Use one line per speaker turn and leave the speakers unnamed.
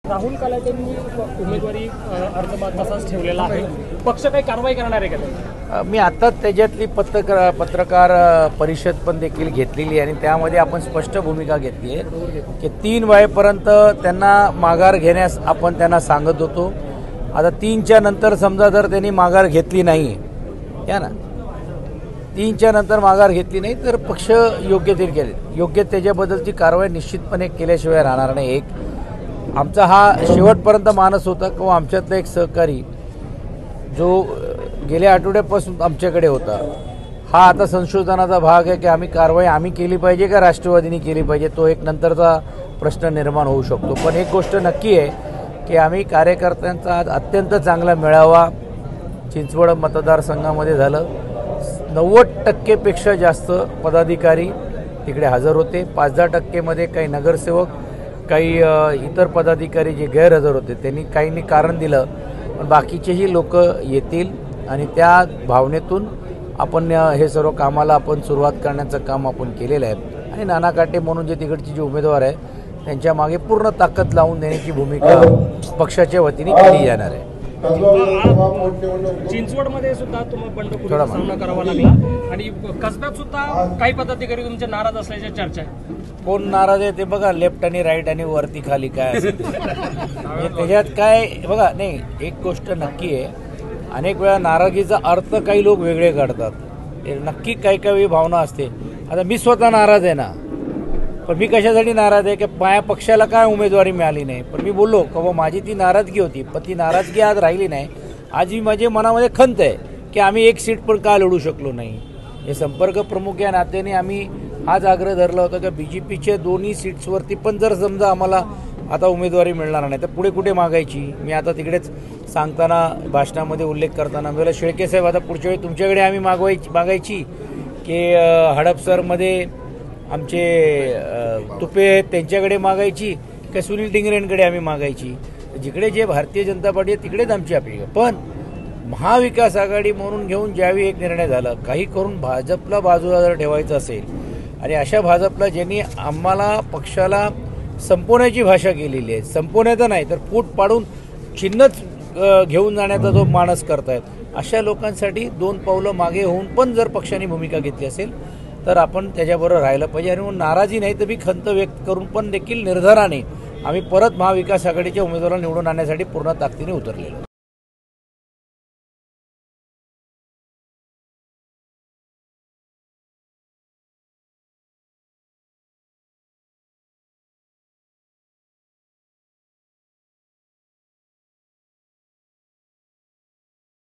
राहुल कलाटेंनी उमेदवारी अर्ज तसाच ठेवलेला आहे. पक्ष काही कारवाई करणार आहे का?
मी आत्ताच त्याच्यातली पत्रकार परिषद पण देखील घेतलेली आहे आणि त्यामध्ये आपण स्पष्ट भूमिका घेतली आहे की 3 वाजेपर्यंत त्यांना माघार घेण्यास आपण त्यांना सांगत होतो. आता 3च्या नंतर समजा जर त्यांनी माघार घेतली नाही या ना 3च्या नंतर माघार घेतली नाही तर पक्ष योग्य ते केले योग्य त्याच्याबद्दलची कारवाई निश्चितपणे केल्याशिवाय राहणार नाही. एक आमचा हा शेवटपर्यंत मानस होता किंवा आमच्यातला एक सहकारी जो गेल्या आठवड्यापासून आमच्याकडे होता हा आता संशोधनाचा भाग आहे की आम्ही कारवाई केली पाहिजे का राष्ट्रवादीने केली पाहिजे तो एक नंतरचा प्रश्न निर्माण होऊ शकतो. पण एक गोष्ट नक्की आहे की आम्ही कार्यकर्त्यांचा आज अत्यंत चांगला मेळावा चिंचवड मतदारसंघामध्ये झालं. 90% जास्त पदाधिकारी तिकडे हजर होते. 5-10% काही नगरसेवक काही इतर पदाधिकारी जे गैरहजर होते त्यांनी काहींनी कारण दिलं पण बाकीचेही लोक येतील आणि त्या भावनेतून आपण हे सर्व कामाला आपण सुरुवात करण्याचं काम आपण केलेलं आहे. आणि नाना काटे म्हणून जे तिकडचे जे उमेदवार आहे त्यांच्या मागे पूर्ण ताकद लावून देण्याची भूमिका पक्षाच्या वतीने केली जाणार आहे.
चिंचवडमध्ये सुद्धा तुम्हाला बंडखोरीचा सामना करावा लागला आणि कसब्यात सुद्धा काही पदाधिकारी तुमचे नाराज असल्याची चर्चा आहे.
कोण नाराज आहे ते बघा. लेफ्ट आणि राईट आणि वरती खाली काय असेल म्हणजे त्याच्यात काय बघा. नाही एक गोष्ट नक्की आहे अनेक वेळा नाराजीचा अर्थ काही लोक वेगळे काढतात. नक्की काही भावना असते. आता मी स्वतः नाराज आहे ना पण मी कशासाठी नाराज आहे की माझ्या पक्षाला काय उमेदवारी मिळाली नाही. पण मी बोललो की माझी ती नाराजगी होती पण ती नाराजगी आज राहिली नाही. आज मी माझ्या मनामध्ये खंत आहे की आम्ही एक सीट पण का लढू शकलो नाही. हे संपर्क प्रमुख या नात्याने आम्ही हाच आग्रह धरला होता की BJPच्या दोन्ही सीट्सवरती पण जर समजा आम्हाला आता उमेदवारी मिळणार नाही तर पुढे कुठे मागायची. मी आता तिकडेच सांगताना भाषणामध्ये उल्लेख करताना मला शेळके साहेब आता पुढच्या वेळी तुमच्याकडे आम्ही मागायची की हडपसरमध्ये आमचे तुपे आहेत त्यांच्याकडे मागायची का सुनील टिंगरेंकडे आम्ही मागायची. जिकडे जे भारतीय जनता पार्टी आहे तिकडेच आमची अपेक्षा. पण महाविकास आघाडी म्हणून घेऊन ज्यावेळी एक निर्णय झाला काही करून भाजपला बाजूला जर ठेवायचं असेल आणि अशा भाजपला ज्यांनी आम्हाला पक्षाला संपवण्याची भाषा केलेली आहे संपवण्याचं नाही तर फूट पाडून चिन्हच घेऊन जाण्याचा जो मानस करतायत अशा लोकांसाठी 2 पावलं मागे होऊन पण जर पक्षाने भूमिका घेतली असेल तर आपण त्याच्याबरोबर राहिलं पाहिजे. आणि नाराजी नाही तर मी खंत व्यक्त करून पण देखील निर्धाराने आम्ही परत महाविकास आघाडीच्या उमेदवाराला निवडून आणण्यासाठी पूर्ण ताकदीने उतरलेलो.